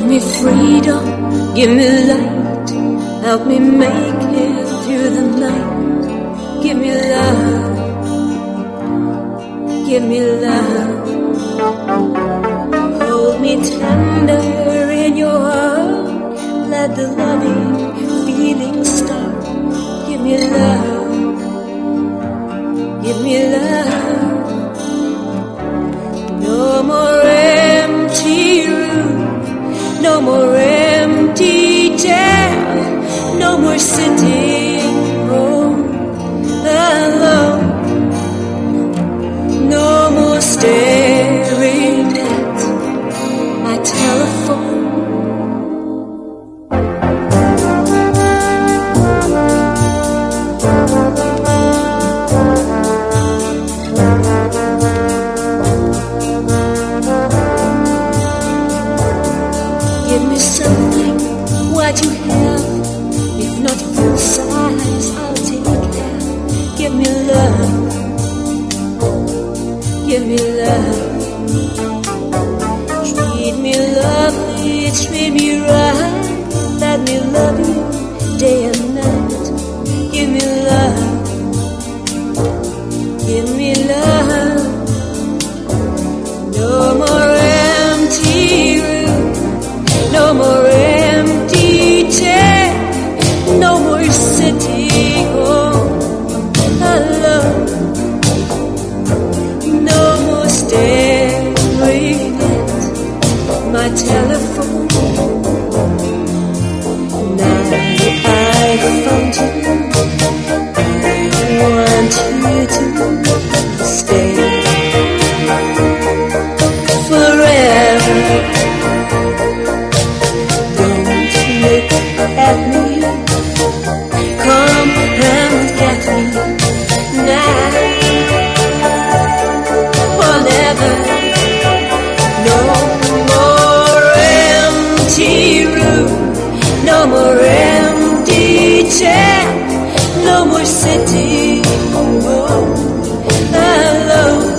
me freedom, give me light, help me make it through the night. Give me love, give me love. Hold me tender in your heart, let the loving feeling start. Give me love, give me love. No more empty room, no more empty day, no more sitting home alone, no more staring at my telephone. Give me something, what you have. If not full size, I'll take half. Give me love, give me love. Treat me lovely, treat me right. Let me love you day and night. Give me love, give me love. No more empty room, no more empty chair, no more sitting home alone, no more staring at my telephone. Now I found you, I want you to stay forever. Look at me, come and get me now or never. No more empty room, no more empty chair, no more sitting home alone,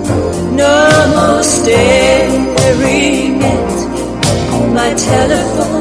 no more staring at my telephone.